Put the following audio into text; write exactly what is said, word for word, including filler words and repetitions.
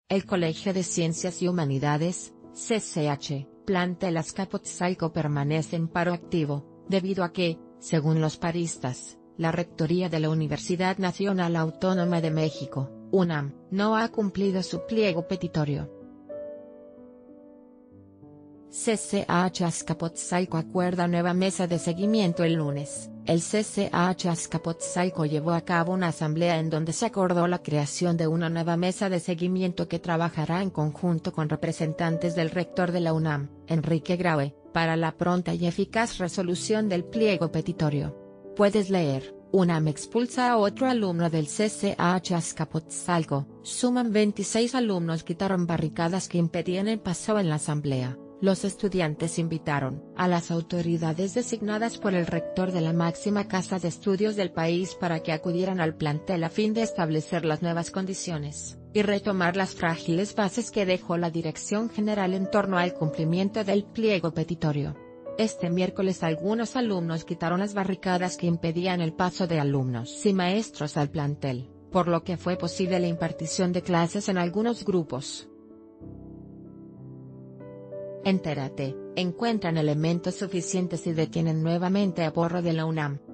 El Colegio de Ciencias y Humanidades, C C H, plantel Azcapotzalco permanece en paro activo, debido a que, según los paristas, la Rectoría de la Universidad Nacional Autónoma de México, UNAM, no ha cumplido su pliego petitorio. C C H Azcapotzalco acuerda nueva mesa de seguimiento el lunes. El C C H Azcapotzalco llevó a cabo una asamblea en donde se acordó la creación de una nueva mesa de seguimiento que trabajará en conjunto con representantes del rector de la UNAM, Enrique Graue, para la pronta y eficaz resolución del pliego petitorio. Puedes leer: UNAM expulsa a otro alumno del C C H Azcapotzalco. Suman veintiséis alumnos quitaron barricadas que impedían el paso en la asamblea. Los estudiantes invitaron a las autoridades designadas por el rector de la máxima casa de estudios del país para que acudieran al plantel a fin de establecer las nuevas condiciones, y retomar las frágiles bases que dejó la Dirección General en torno al cumplimiento del pliego petitorio. Este miércoles algunos alumnos quitaron las barricadas que impedían el paso de alumnos y maestros al plantel, por lo que fue posible la impartición de clases en algunos grupos. Entérate, encuentran elementos suficientes y detienen nuevamente a Porro de la UNAM.